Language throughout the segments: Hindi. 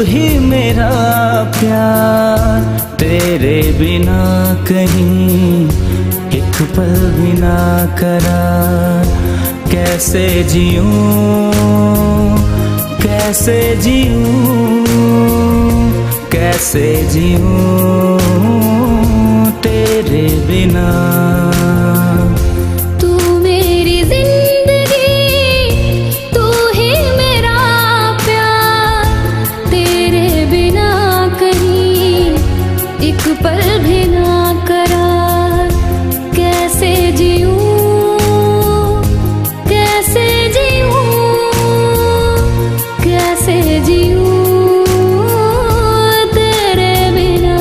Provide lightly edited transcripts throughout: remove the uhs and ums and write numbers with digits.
ही मेरा प्यार, तेरे बिना कहीं एक पल भी ना करार। कैसे जीऊं, कैसे जीऊं, कैसे जीऊं तेरे बिना। तू मेरी जिंदगी, तू ही मेरा प्यार, तेरे बिना कहीं एक पल भी ना करार। कैसे जीऊं, कैसे जीऊं, कैसे जीऊं तेरे बिना।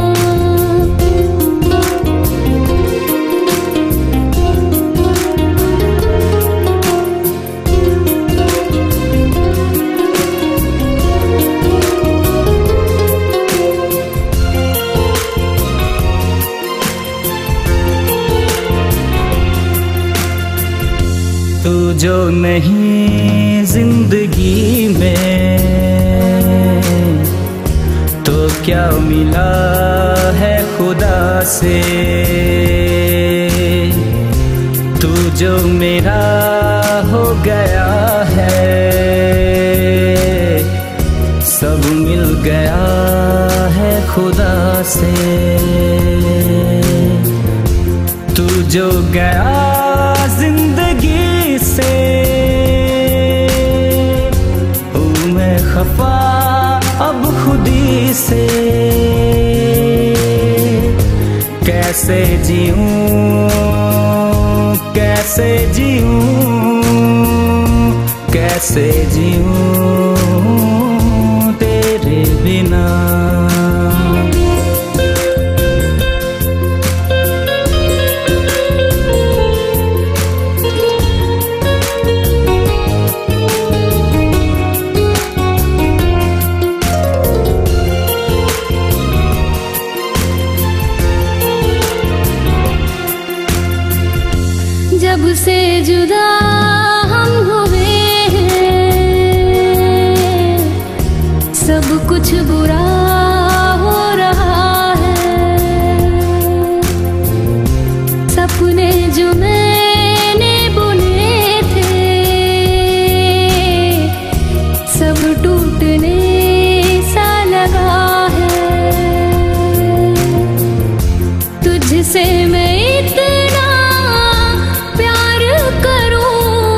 तू जो नहीं जिंदगी में, तो क्या मिला है खुदा से। तू जो मेरा हो गया है, सब मिल गया है खुदा से। तू जो गया जिंदगी से, हूँ मैं खफा अब खुदी से। कैसे जीऊं, कैसे जीऊं, कैसे जीऊं तेरे बिना। जब से जुदा हम हुए हैं, सब कुछ बुरा हो रहा है। सपने जो मैंने बुने थे, सब टूटने सा लगा है। तुझसे मैं इतना प्यार करूं,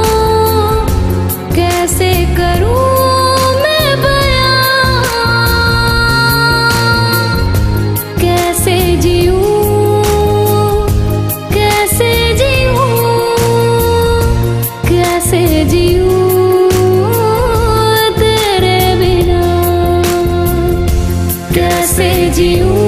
कैसे करूं मैं बयां। कैसे जीऊं, कैसे जीऊं, कैसे जीऊं तेरे बिना। कैसे जीऊं।